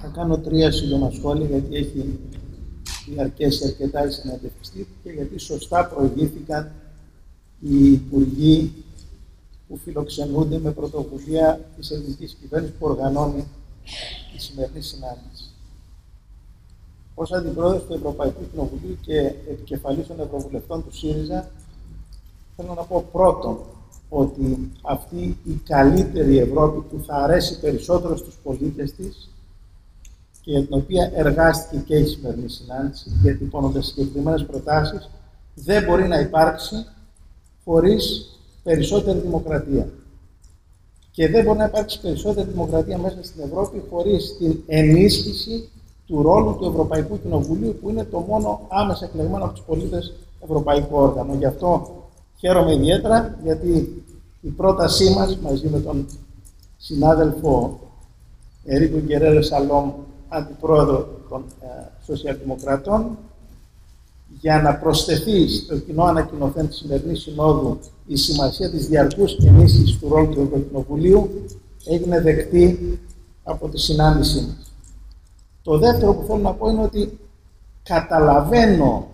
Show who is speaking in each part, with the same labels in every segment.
Speaker 1: Θα κάνω 3 σύντομα σχόλια, γιατί έχει διαρκέσει αρκετά η συνέντευξη και γιατί σωστά προηγήθηκαν οι υπουργοί που φιλοξενούνται με πρωτοβουλία της ελληνικής κυβέρνησης που οργανώνει τη σημερινή συνάντηση. Ως Αντιπρόεδρος του Ευρωπαϊκού Κοινοβουλίου και επικεφαλής των Ευρωβουλευτών του ΣΥΡΙΖΑ, θέλω να πω πρώτον ότι αυτή η καλύτερη Ευρώπη που θα αρέσει περισσότερο στους πολίτες της και για την οποία εργάστηκε και η σημερινή συνάντηση, διατυπώνοντας συγκεκριμένες προτάσεις, δεν μπορεί να υπάρξει χωρίς περισσότερη δημοκρατία. Και δεν μπορεί να υπάρξει περισσότερη δημοκρατία μέσα στην Ευρώπη χωρίς την ενίσχυση του ρόλου του Ευρωπαϊκού Κοινοβουλίου, που είναι το μόνο άμεσα εκλεγμένο από τους πολίτες ευρωπαϊκό όργανο. Γι' αυτό χαίρομαι ιδιαίτερα, γιατί η πρότασή μας, μαζί με τον συνάδελφο Ερίκο Γκερέρο Σαλόμ, αντιπρόεδρο των Σοσιαλδημοκρατών, για να προσθεθεί στο κοινό ανακοινωθέν της σημερινής συνόδου η σημασία της διαρκούς ενίσχυσης του ρόλου του Ευρωκοινοβουλίου, έγινε δεκτή από τη συνάντησή μας. Το δεύτερο που θέλω να πω είναι ότι καταλαβαίνω,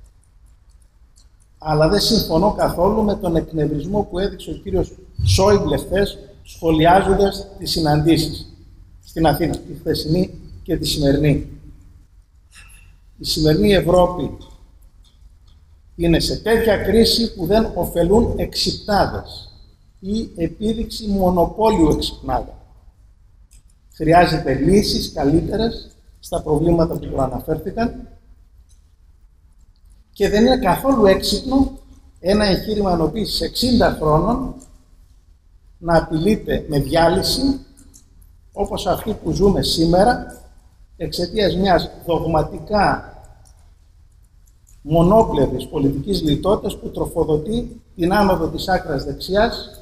Speaker 1: αλλά δεν συμφωνώ καθόλου με τον εκνευρισμό που έδειξε ο κύριος Σόιμπλε χθες, σχολιάζοντας τις συναντήσεις στην Αθήνα, τη χθεσινή και τη σημερινή. Η σημερινή Ευρώπη είναι σε τέτοια κρίση που δεν ωφελούν εξυπνάδες ή επίδειξη μονοπόλιου εξυπνάδων. Χρειάζεται λύσεις καλύτερες στα προβλήματα που προαναφέρθηκαν και δεν είναι καθόλου έξυπνο ένα εγχείρημα ενοποίησης 60 χρόνων να απειλείται με διάλυση όπως αυτή που ζούμε σήμερα εξαιτίας μιας δογματικά μονόπλευρης πολιτικής λιτότητας που τροφοδοτεί την άνοδο της άκρας δεξιάς,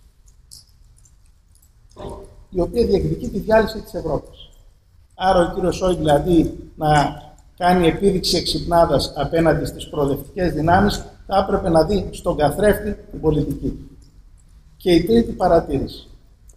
Speaker 1: η οποία διεκδικεί τη διάλυση της Ευρώπης. Άρα ο κύριος Σόιμπλε, αντί να κάνει επίδειξη εξυπνάδας απέναντι στις προοδευτικές δυνάμεις, θα έπρεπε να δει στον καθρέφτη την πολιτική. Και η τρίτη παρατήρηση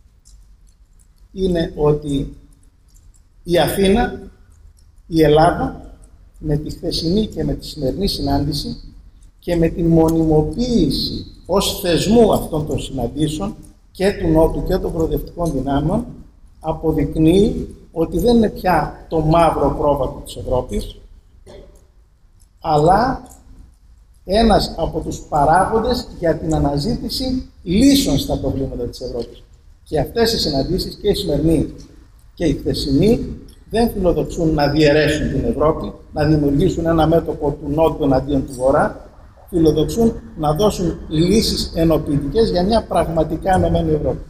Speaker 1: είναι ότι η Αθήνα, η Ελλάδα, με τη χθεσινή και με τη σημερινή συνάντηση και με τη μονιμοποίηση ως θεσμού αυτών των συναντήσεων και του Νότου και των προοδευτικών δυνάμεων, αποδεικνύει ότι δεν είναι πια το μαύρο πρόβατο της Ευρώπης, αλλά ένας από τους παράγοντες για την αναζήτηση λύσεων στα προβλήματα της Ευρώπης. Και αυτές οι συναντήσεις, και η σημερινή και η χθεσινή, δεν φιλοδοξούν να διαιρέσουν την Ευρώπη, να δημιουργήσουν ένα μέτωπο του Νότου εναντίον του Βορρά, φιλοδοξούν να δώσουν λύσεις ενοποιητικές για μια πραγματικά ενωμένη Ευρώπη.